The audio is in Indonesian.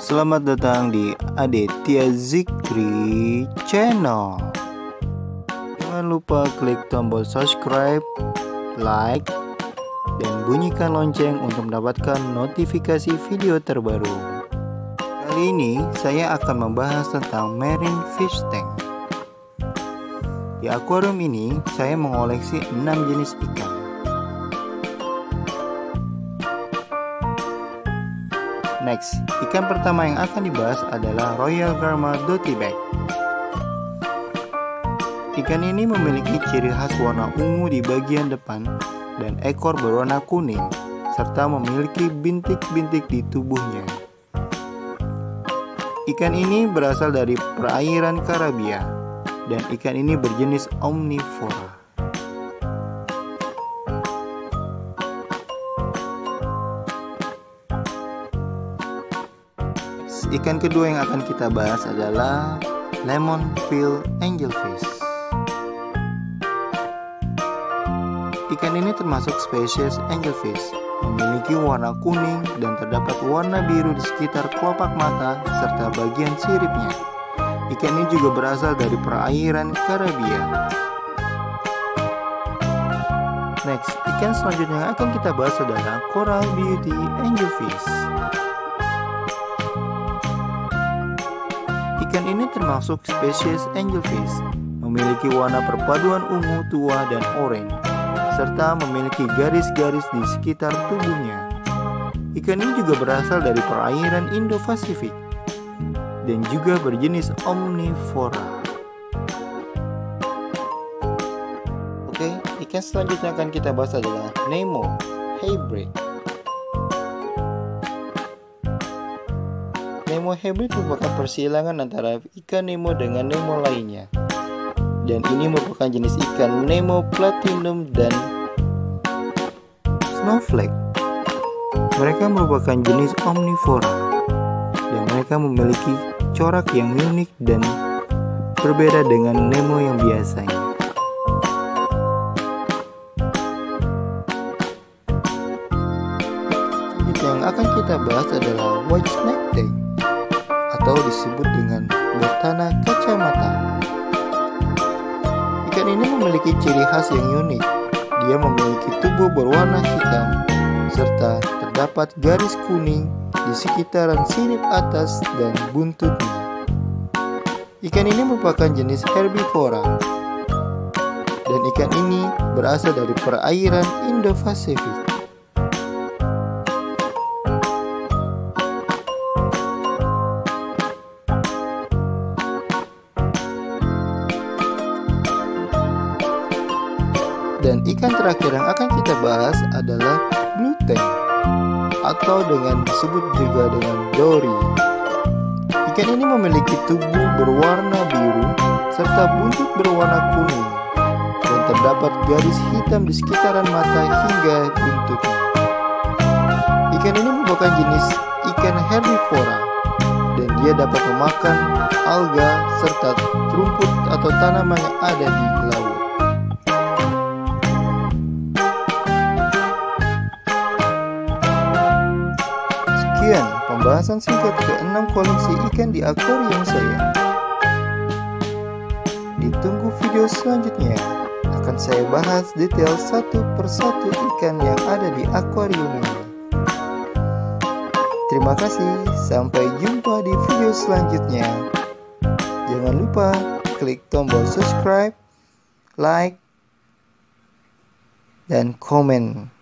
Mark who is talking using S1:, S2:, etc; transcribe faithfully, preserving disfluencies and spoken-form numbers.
S1: Selamat datang di Aditya Zikri Channel. Jangan lupa klik tombol subscribe, like, dan bunyikan lonceng untuk mendapatkan notifikasi video terbaru. Kali ini saya akan membahas tentang marine fish tank. Di akuarium ini saya mengoleksi enam jenis ikan. Next, ikan pertama yang akan dibahas adalah Royal Garma Dottyback. Ikan ini memiliki ciri khas warna ungu di bagian depan dan ekor berwarna kuning, serta memiliki bintik-bintik di tubuhnya. Ikan ini berasal dari perairan Karibia, dan ikan ini berjenis omnivora. Ikan kedua yang akan kita bahas adalah Lemonfield Angelfish. Ikan ini termasuk spesies angelfish, memiliki warna kuning dan terdapat warna biru di sekitar kelopak mata serta bagian siripnya. Ikan ini juga berasal dari perairan Karibia. Next, ikan selanjutnya yang akan kita bahas adalah Coral Beauty Angelfish. Ikan ini termasuk spesies angelfish, memiliki warna perpaduan ungu tua dan oranye, serta memiliki garis-garis di sekitar tubuhnya. Ikan ini juga berasal dari perairan Indo-Pasifik dan juga berjenis omnivora. Oke, ikan selanjutnya akan kita bahas adalah Nemo Hybrid. Nemo Hybrid merupakan persilangan antara ikan Nemo dengan Nemo lainnya, dan ini merupakan jenis ikan Nemo Platinum dan Snowflake. Mereka merupakan jenis omnivora, dan mereka memiliki corak yang unik dan berbeda dengan Nemo yang biasanya. Yang akan kita bahas adalah White Snake Tank, atau disebut dengan Botana kacamata. Ikan ini memiliki ciri khas yang unik. Dia memiliki tubuh berwarna hitam, serta terdapat garis kuning di sekitaran sirip atas dan buntutnya. Ikan ini merupakan jenis herbivora, dan ikan ini berasal dari perairan Indo-Pasifik. Dan ikan terakhir yang akan kita bahas adalah Blue Tank, atau dengan disebut juga dengan Dory. Ikan ini memiliki tubuh berwarna biru serta buntut berwarna kuning, dan terdapat garis hitam di sekitaran mata hingga buntutnya. Ikan ini merupakan jenis ikan herbivora, dan dia dapat memakan alga serta rumput atau tanaman yang ada di laut. Sekian pembahasan singkat keenam koleksi ikan di akuarium saya. Ditunggu video selanjutnya. Akan saya bahas detail satu persatu ikan yang ada di akuarium ini. Terima kasih. Sampai jumpa di video selanjutnya. Jangan lupa klik tombol subscribe, like, dan komen.